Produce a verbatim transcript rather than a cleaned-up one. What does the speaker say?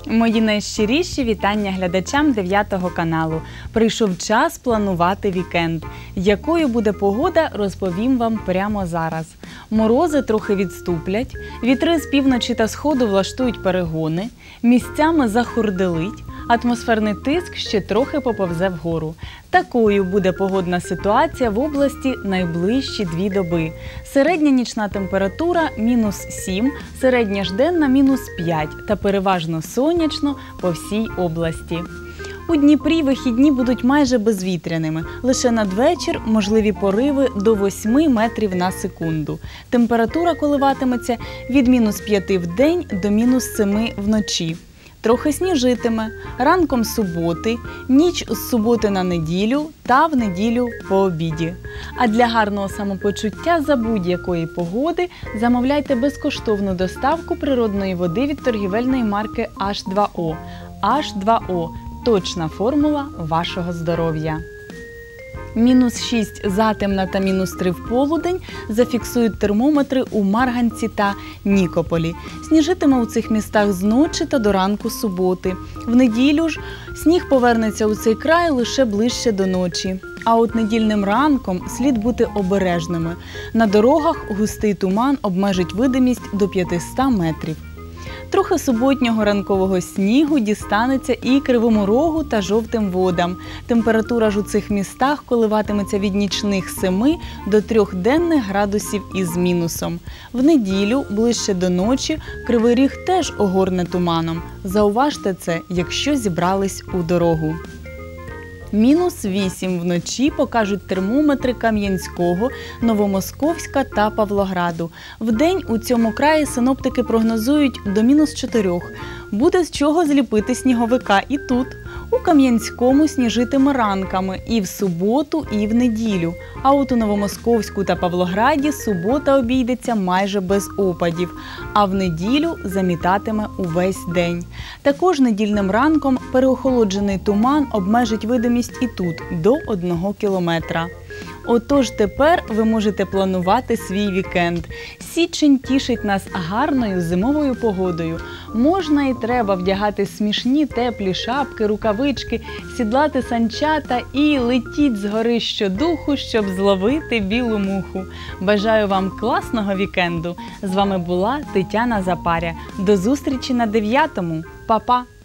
Мої найщиріші вітання глядачам дев'ятого каналу. Прийшов час планувати вікенд. Якою буде погода, розповім вам прямо зараз. Морози трохи відступлять, вітри з півночі та сходу влаштують перегони, місцями захурделить, атмосферний тиск ще трохи поповзе вгору. Такою буде погодна ситуація в області найближчі дві доби. Середня нічна температура – мінус сім, середня ж денна – мінус п'ять та переважно сонячно по всій області. У Дніпрі вихідні будуть майже безвітряними. Лише надвечір можливі пориви до восьми метрів на секунду. Температура коливатиметься від мінус п'яти в день до мінус семи вночі. Трохи сніжитиме ранком суботи, ніч з суботи на неділю та в неділю по обіді. А для гарного самопочуття за будь-якої погоди замовляйте безкоштовну доставку природної води від торгівельної марки аш два о. аш два о – точна формула вашого здоров'я. Мінус шість затемна та мінус три в полудень зафіксують термометри у Марганці та Нікополі. Сніжитиме у цих містах зночі та до ранку суботи. В неділю ж сніг повернеться у цей край лише ближче до ночі. А от недільним ранком слід бути обережними. На дорогах густий туман обмежить видимість до п'ятисот метрів. Трохи суботнього ранкового снігу дістанеться і Кривому Рогу та Жовтим Водам. Температура ж у цих містах коливатиметься від нічних семи до трьох денних градусів із мінусом. В неділю, ближче до ночі, Кривий Ріг теж огорне туманом. Зауважте це, якщо зібрались у дорогу. Мінус вісім вночі покажуть термометри Кам'янського, Новомосковська та Павлограду. Вдень у цьому краї синоптики прогнозують до мінус чотирьох. Буде з чого зліпити сніговика і тут. У Кам'янському сніжитиме ранками і в суботу, і в неділю. А от у Новомосковську та Павлограді субота обійдеться майже без опадів, а в неділю замітатиме увесь день. Також недільним ранком переохолоджений туман обмежить видимість і тут до одного кілометра. Отож тепер ви можете планувати свій вікенд. Січень тішить нас гарною зимовою погодою. Можна і треба вдягати смішні теплі шапки, рукавички, сідлати санчата і летіть з гори щодуху, щоб зловити білу муху. Бажаю вам класного вікенду. З вами була Тетяна Запаря. До зустрічі на дев'ятому. Па-па!